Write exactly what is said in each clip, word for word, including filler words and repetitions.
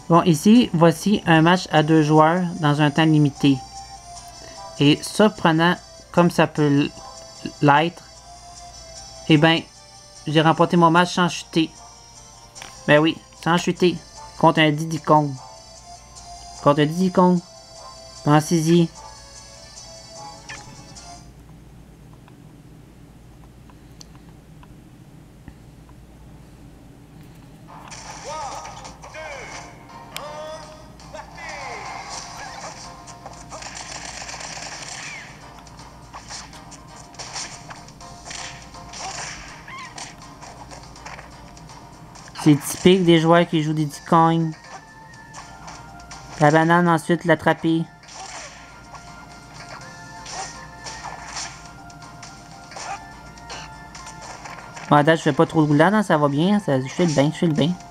Bon, ici, voici un match à deux joueurs dans un temps limité. Et surprenant comme ça peut l'être, eh bien, j'ai remporté mon match sans chuter. Ben oui, sans chuter. Contre un Diddy Kong. Contre un Diddy Kong. Pensez-y. C'est typique des joueurs qui jouent des Diddy Kong. La banane, ensuite l'attraper. Bon, à date, je fais pas trop de roulade, hein, ça va bien. Ça, je fais le bain, je fais le bain.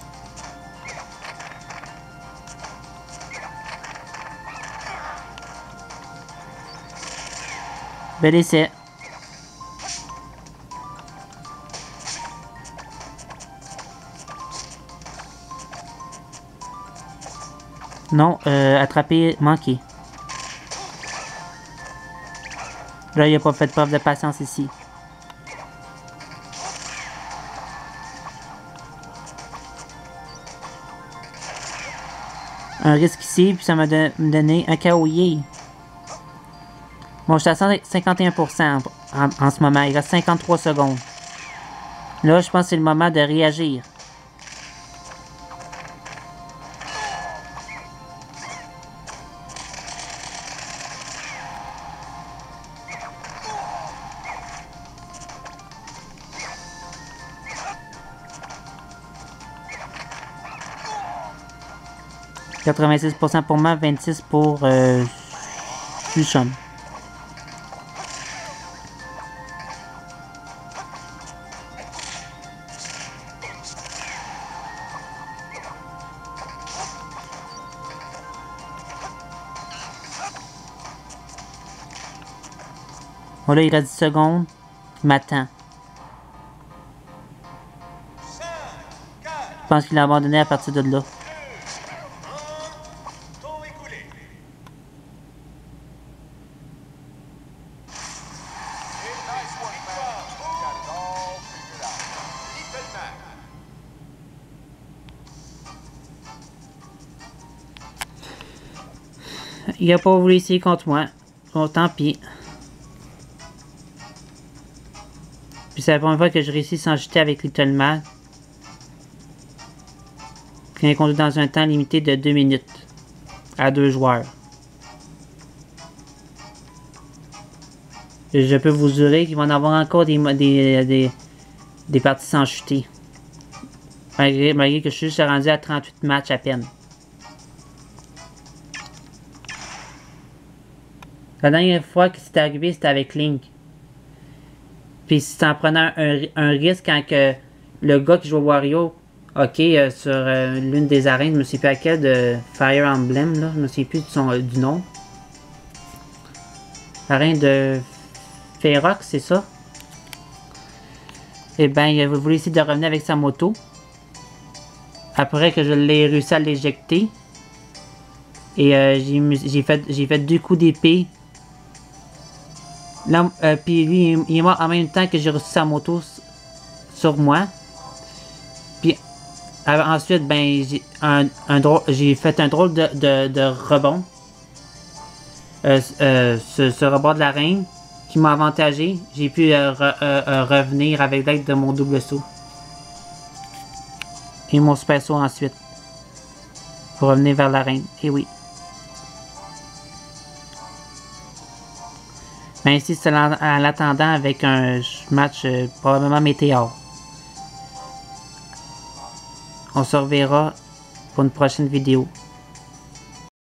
Bel essai. Non, euh, attraper, manqué. Là, il n'a pas fait preuve de patience ici. Un risque ici, puis ça m'a donné un K O. Bon, je suis à cent cinquante et un pour cent en, en ce moment. Il reste cinquante-trois secondes. Là, je pense que c'est le moment de réagir. quatre-vingt-six pour cent pour moi, vingt-six pour cent pour euh, Suchum. Bon, là, il reste dix secondes. Il m'attend. Je pense qu'il a abandonné à partir de là. Il a pas voulu essayer contre moi. Bon, tant pis. Puis c'est la première fois que je réussis sans jeter avec Little Mac. Qui est conduit dans un temps limité de deux minutes. À deux joueurs. Et je peux vous jurer qu'il va en avoir encore des, des, des, des parties sans chuter. Malgré, malgré que je suis juste rendu à trente-huit matchs à peine. La dernière fois que c'est arrivé, c'était avec Link. Puis c'est en prenant un, un risque quand que le gars qui joue au Wario, ok, euh, sur euh, l'une des arènes, je me souviens plus à quelle, de Fire Emblem, là, je me souviens plus de son, euh, du nom. L'arène de Ferox, c'est ça? Et ben, il a voulu essayer de revenir avec sa moto. Après que je l'ai réussi à l'éjecter. Et euh, j'ai fait, j'ai fait deux coups d'épée. Là, euh, puis lui, il est mort en même temps que j'ai reçu sa moto sur moi. Puis euh, ensuite, ben, j'ai un, un j'ai fait un drôle de, de, de rebond. Euh, euh, ce, ce rebond de la reine qui m'a avantagé. J'ai pu euh, re, euh, euh, revenir avec l'aide de mon double saut. Et mon super saut ensuite. Pour revenir vers la reine. Et oui. Mais ici, c'est en l'attendant avec un match euh, probablement météore. On se reverra pour une prochaine vidéo.